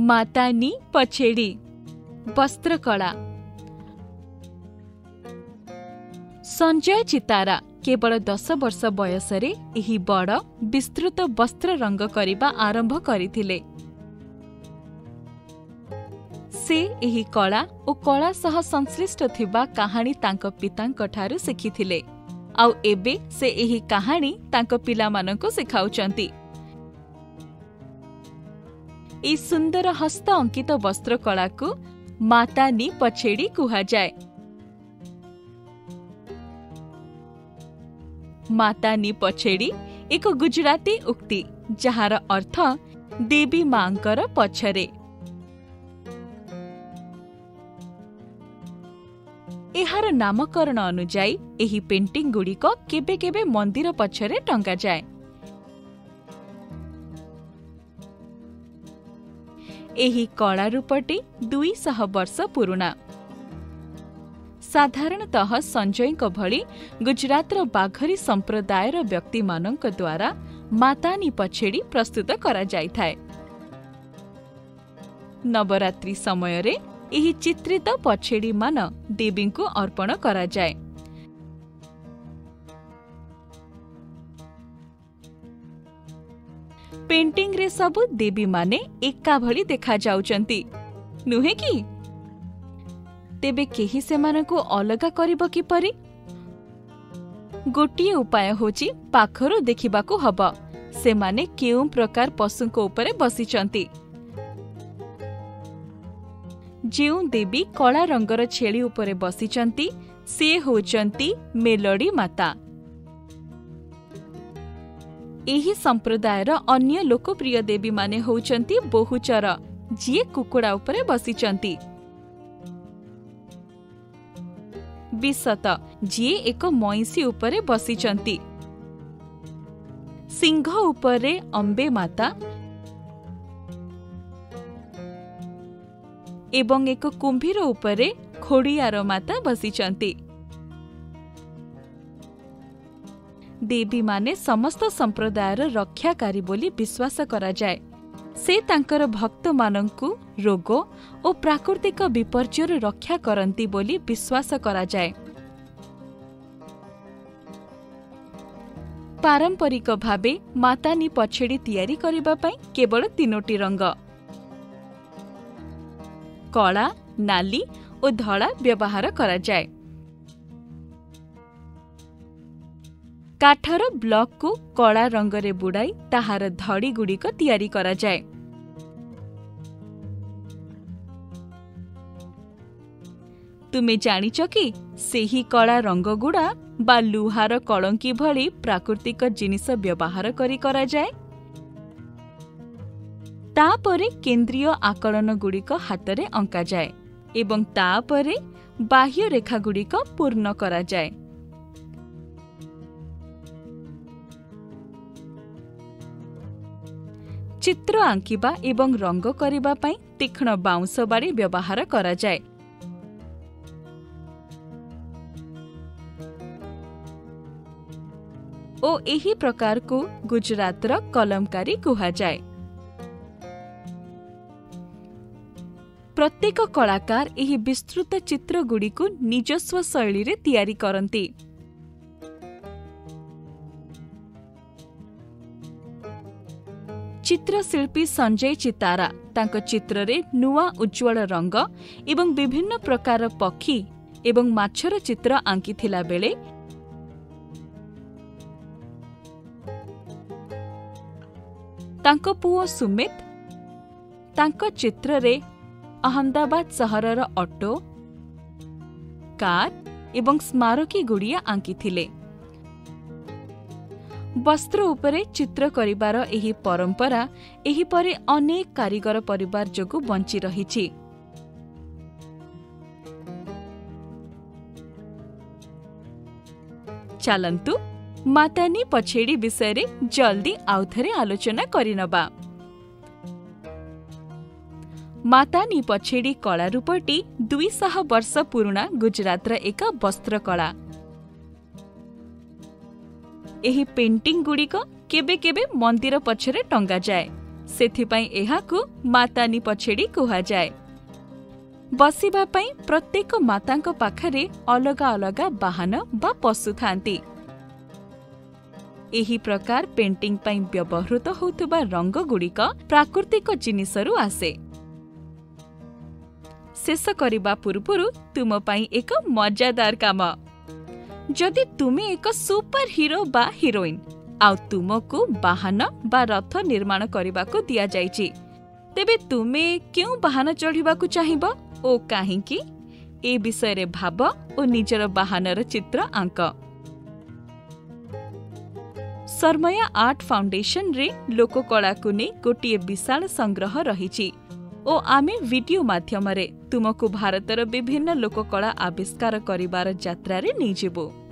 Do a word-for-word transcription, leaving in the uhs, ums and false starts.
मातानी पछेड़ी वस्त्रकला। संजय चितारा केवल दस वर्ष बयसरे एही बड़ विस्तृत वस्त्र रंग करिबा आरंभ करिथिले। से एही कला ओ कला सह संश्लिष्ट थिबा कहानी तांको पितांक ठारु सिखिथिले। आउ एबे से एही कहानी तांको पिलामानंको सिखाउचंती। ई सुंदर हस्त अंकित वस्त्र कला को मातानी पछेड़ी कुहा जाए। मातानी पछेड़ी एक गुजराती उक्ति जहार अर्थ देवी मांकर पछरे। एहार नामकरण अनुजाई एही पेंटिंग गुड़िक केबे केबे मंदिर पछरे टंगा जाए। एही कला रूपटी दुई सह वर्ष पुराना। साधारणतः संजय भली गुजरातर बाघरी संप्रदायर व्यक्ति मानक द्वारा मातानी पछेड़ी प्रस्तुत करा जाइथाए। नवरात्रि समय रे एही चित्रित पछेड़ी मान देवी को अर्पण करा जाए। पेंटिंग रे सबु देवी माने एका भली देखा जाउचंती नुहे की? तेबे केही सेमानकु अलगा करिबो किपरि? गोटिए उपाय होची पाखरो देखिबाकू हबो सेमाने केउ प्रकार पशुको उपरे बसिचंती। जेउ देवी कला रंगर छेली उपरे बसिचंती से होचंती मेलडी माता। एही संप्रदायर अन्य लोकप्रिय देवी माने होचंती बहुचर जिए कुकुड़ा उपरे बसिचंती। विशत जिए एक मईसी उपरे बसिचंती। सिंह उपरे अंबे माता एवं एक कुंभीर उपरे खोड़ियार माता बसिचंती। देवी माने समस्त संप्रदायर रक्षाकारी बोली विश्वास करा जाए। से तांकर भक्त मानंकु रोग और प्राकृतिक विपर्यय रक्षा करंती बोली विश्वास करा जाए। पारंपरिक भावे मातानी पछेड़ी तैयारी करिबा पई केवल तीनोटी रंग कला, नाली और धड़ा व्यवहार करा जाए। काठर ब्लॉक को कला रंगरे बुड़ाई ताहार धड़ी गुड़िक तैयारी करा जाए। तुमे जानिच कि सेही कला रंग गुड़ा बा लुहार कलंकी भली प्राकृतिक जिनिस व्यवहार करी करा जाए। तापरे केंद्रीय आकलन गुड़िक हातरे अंका जाए एवं तापरे बाह्य रेखा गुड़िक पूर्ण करा जाए। चित्र आंकिबा एवं रंग करिबा पई तीक्ष्ण बाउंस बाड़ी व्यवहार करा जाए। ओ एही प्रकार को गुजरातर कलमकारी कुहा जाए। प्रत्येक कलाकार एही विस्तृत चित्र गुड़िकु निजस्व शैली रे तैयारी करंती। चित्रशिल्पी संजय चितारा तांको चित्र रे नुआ उज्ज्वल रंग एवं विभिन्न प्रकार पक्षी एवं माछर चित्र आंकिथिला बेले तांको पुओ सुमित तांको चित्र रे अहमदाबाद सहरर ऑटो, कार एवं स्मारकी गुड़िया आंकिथिले। वस्त्र उपरे चित्र करिबार एही परंपरा एही परे अनेक कारीगर परिवार जोगु बंची रहिछि। चलंतु मातानी पछेड़ी विषय रे जल्दी आउथरे आलोचना करिनबा। मातानी पछेड़ी कला रूपटी दुई सह वर्ष पुराना गुजरातर एक वस्त्र कला। एही पेंटिंग गुड़िक केबे केबे मंदिर पछरे टंगा जाए। सेथिपाई एहाकु मातानी पछेड़ी कुहा जाए। बसिबा पई प्रत्येक मातांको पाखरे अलगा अलगा बाहन बा पशु थांती। एही प्रकार पेंटिंग पई व्यवहृत होतुबा रंग गुड़िक प्राकृतिक जिनिसरु आसे। शेष करिबा पूर्वरु तुम पई एक मजादार काम। जदि तुमे एक सुपर हीरो बा हिरोइन आउ तुमको बाहन बा रथ निर्माण करबाको दिया जाइछि, तेबे तुमे क्यों बाहन चढ़िबाकू चाहिबो ओ काहेकि? ए विषय रे भाब ओ निजर बाहनर चित्र आंक। सरमया आर्ट फाउंडेशन रे लोककला को नै गोटिए विशाल संग्रह रहिछि ओ आमे वीडियो माध्यम रे तुमको भारतर विभिन्न लोककला आविष्कार करिबार यात्रा रे नै जेबो।